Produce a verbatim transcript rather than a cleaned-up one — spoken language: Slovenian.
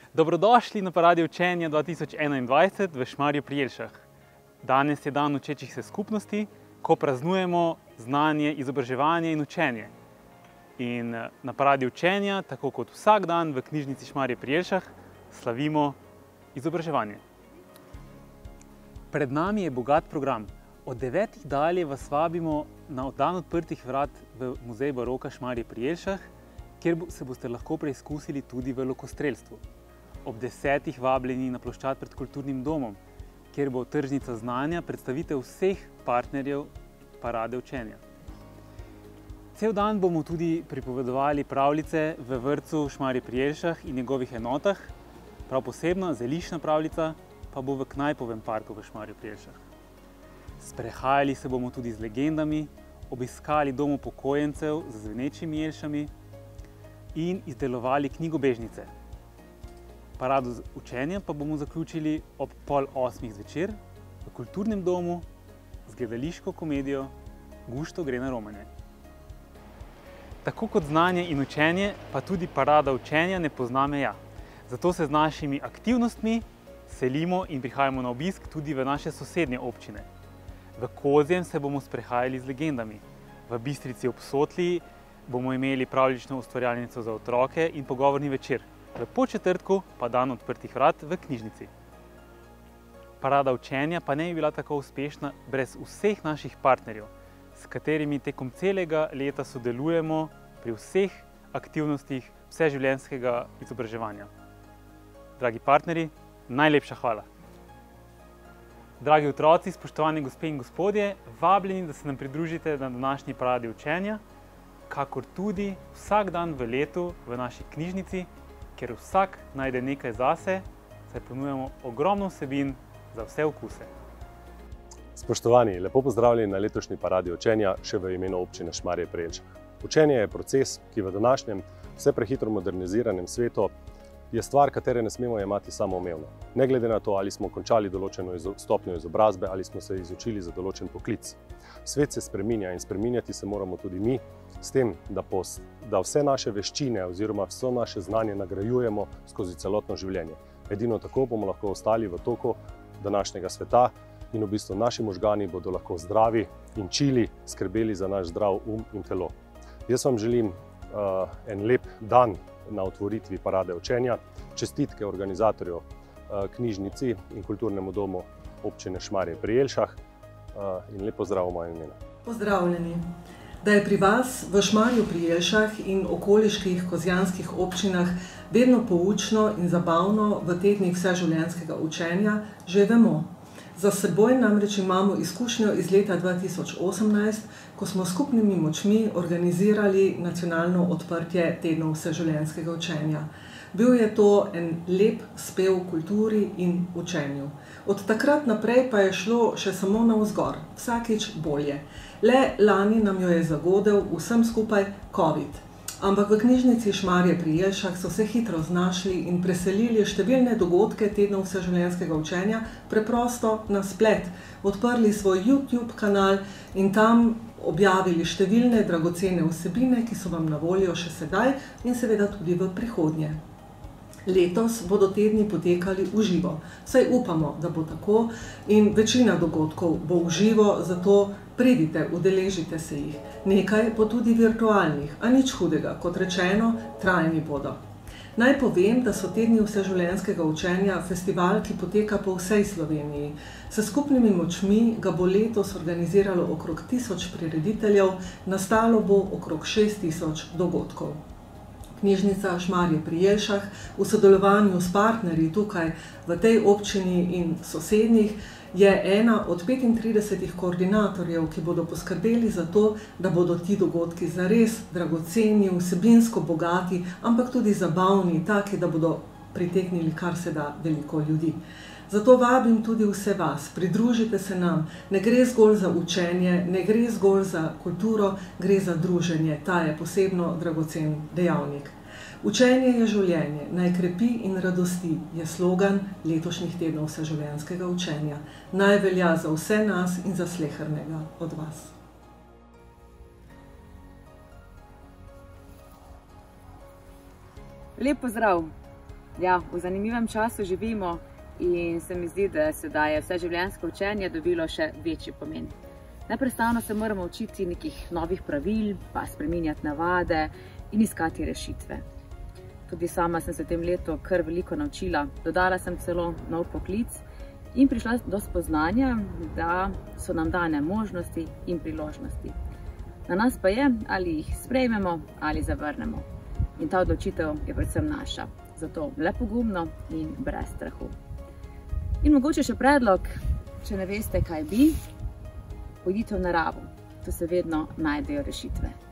Dobrodošli na Paradi učenja dva tisoč enaindvajset v Šmarju pri Jelšah. Danes je dan učečih se skupnosti, ko praznujemo znanje, izobraževanje in učenje. In na Paradi učenja, tako kot vsak dan v knjižnici Šmarje pri Jelšah, slavimo izobraževanje. Pred nami je bogat program. Od devetih dalje vas vabimo na dan odprtih vrat v Muzej baroka Šmarje pri Jelšah, kjer se boste lahko preizkusili tudi v lokostrelstvu. Ob desetih vabljeni na ploščad pred kulturnim domom, kjer bo tržnica znanja predstavitev vseh partnerjev Parade učenja. Cel dan bomo tudi pripovedovali pravljice v vrtcu Šmarje pri Jelšah in njegovih enotah, prav posebna zeliščna pravljica pa bo v Knajpovem parku v Šmarju pri Jelšah. Sprehajali se bomo tudi z legendami, obiskali dom upokojencev z zvenečimi jelšami in izdelovali knjigobežnice. Parado učenja pa bomo zaključili ob pol osmih zvečer v kulturnem domu z gledališko komedijo Gušto gre na romanje. Tako kot znanje in učenje, pa tudi Parada učenja ne pozna meja. Zato se z našimi aktivnostmi selimo in prihajamo na obisk tudi v naše sosednje občine. V Kozjem se bomo sprehajali z legendami. V Bistrici ob Sotli bomo imeli pravljično ustvarjalnico za otroke in pogovorni večer. V Podčetrtku pa dan odprtih vrat v knjižnici. Parada učenja pa ne bi bila tako uspešna brez vseh naših partnerjev, s katerimi tekom celega leta sodelujemo pri vseh aktivnostih vseživljenjskega izobraževanja. Dragi partnerji, najlepša hvala! Dragi otroci, spoštovani gospe in gospodje, vabljeni, da se nam pridružite na današnji Paradi učenja, kakor tudi vsak dan v letu v naši knjižnici, kjer vsak najde nekaj zase, saj ponujamo ogromno vsebin za vse okuse. Spoštovani, lepo pozdravljeni na letošnji Paradi učenja še v imenu občine Šmarje pri Jelšah. Učenje je proces, ki v današnjem vse prehitro moderniziranem svetu je stvar, katere ne smemo jemati samoumevno. Ne glede na to, ali smo končali določeno stopnjo izobrazbe ali smo se izučili za določen poklic. Svet se spreminja in spreminjati se moramo tudi mi, s tem, da, pos, da vse naše veščine oziroma vse naše znanje nagrajujemo skozi celotno življenje. Edino tako bomo lahko ostali v toku današnjega sveta in v bistvu naši možgani bodo lahko zdravi in čili skrbeli za naš zdrav um in telo. Jaz vam želim uh, en lep dan na otvoritvi Parade učenja, čestitke organizatorjev uh, knjižnici in kulturnemu domu občine Šmarje pri Jelšah uh, in lep pozdrav v mojem imenu. Pozdravljeni! Da je pri vas v Šmarju pri Jelšah in okoliških kozjanskih občinah vedno poučno in zabavno v tednih vseživljenjskega učenja, že vemo. Za seboj namreč imamo izkušnjo iz leta dva tisoč osemnajst, ko smo s skupnimi močmi organizirali nacionalno odprtje tednov vseživljenjskega učenja. Bil je to en lep spev kulturi in učenju. Od takrat naprej pa je šlo še samo navzgor, vsakič bolje. Le lani nam jo je zagodel vsem skupaj covid. Ampak v knjižnici Šmarje pri Jelšah so se hitro znašli in preselili številne dogodke tednov vseživljenjskega učenja preprosto na splet. Odprli svoj YouTube kanal in tam objavili številne dragocene vsebine, ki so vam na voljo še sedaj in seveda tudi v prihodnje. Letos bodo tedni potekali v živo. Saj upamo, da bo tako in večina dogodkov bo v živo, zato pridite, udeležite se jih. Nekaj bo tudi virtualnih, a nič hudega, kot rečeno, trajni bodo. Naj povem, da so tedni vseživljenjskega učenja festival, ki poteka po vsej Sloveniji. S skupnimi močmi ga bo letos organiziralo okrog tisoč prirediteljev, nastalo bo okrog šest tisoč dogodkov. Knjižnica Šmarje pri Jelšah v sodelovanju s partnerji tukaj v tej občini in sosednjih je ena od petintridesetih koordinatorjev, ki bodo poskrbeli za to, da bodo ti dogodki zares dragoceni, vsebinsko bogati, ampak tudi zabavni, taki, da bodo pritegnili kar se da veliko ljudi. Zato vabim tudi vse vas, pridružite se nam. Ne gre zgolj za učenje, ne gre zgolj za kulturo, gre za druženje. Ta je posebno dragocen dejavnik. Učenje je življenje, naj krepi in radosti, je slogan letošnjih tednov vseživljenjskega učenja. Naj velja za vse nas in za slehernega od vas. Lep pozdrav! Ja, v zanimivem času živimo in se mi zdi, da sedaj je vse življenjsko učenje dobilo še večji pomen. Neprestano se moramo učiti nekih novih pravil, pa spreminjati navade in iskati rešitve. Tudi sama sem se v tem letu kar veliko naučila, dodala sem celo nov poklic in prišla do spoznanja, da so nam dane možnosti in priložnosti. Na nas pa je, ali jih sprejmemo ali zavrnemo. In ta odločitev je predvsem naša. Zato le pogumno in brez strahu. In mogoče še predlog, če ne veste, kaj bi, pojdite v naravo. Tu se vedno najdejo rešitve.